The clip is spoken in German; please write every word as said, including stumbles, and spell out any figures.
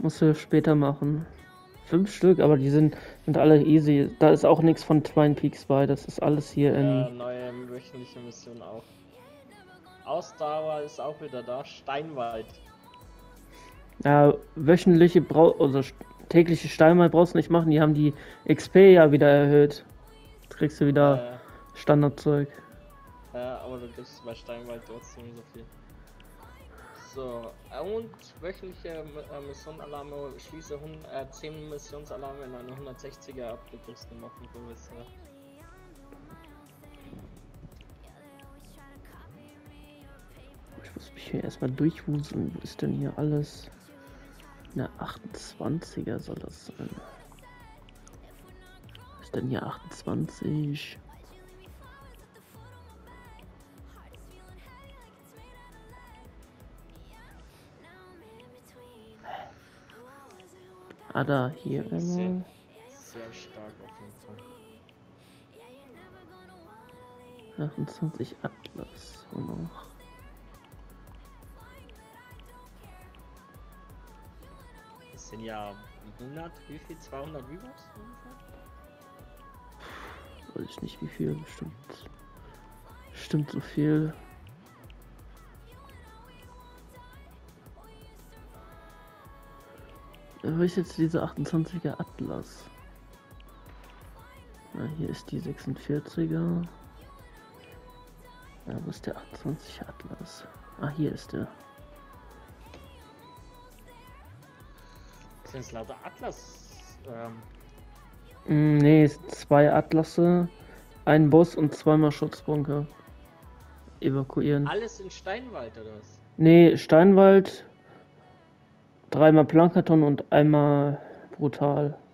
Musst du später machen. Fünf Stück, aber die sind, sind alle easy. Da ist auch nichts von Twin Peaks bei. Das ist alles hier Ja, in. neue wöchentliche Mission auch. Ausdauer ist auch wieder da. Steinwald. Ja, wöchentliche brau also tägliche Steinmal brauchst du nicht machen. Die haben die X P ja wieder erhöht. Jetzt kriegst du wieder Äh, Standardzeug. ja, aber du kriegst bei Steinwald trotzdem so viel. So, und wöchentliche äh, Missionalarme, schließe hundert, äh, zehn Missionsalarme in eine hundertsechziger Abdeckungsnummer machen, so ist ja. Ich muss mich hier erstmal durchwuseln. Wo ist denn hier alles? Na, achtundzwanziger soll das sein. Was ist denn hier achtundzwanzig? Ah, da, hier Sehr, einmal. sehr stark auf jeden Fall. achtundzwanzig Atlas. Und noch. Das sind ja hundert, wie viel? zweihundert V-Bucks ungefähr? Weiß ich nicht wie viel, bestimmt. Bestimmt so viel. Wo ist jetzt diese achtundzwanziger Atlas? Na, hier ist die sechsundvierziger. Ja, wo ist der achtundzwanziger Atlas? Ah, hier ist der. Sind es lauter Atlas? Ähm, Mm, nee, zwei Atlasse, ein Boss und zweimal Schutzbunker. Evakuieren. alles in Steinwald oder was? Nee, Steinwald, dreimal Plankaton und einmal Brutal.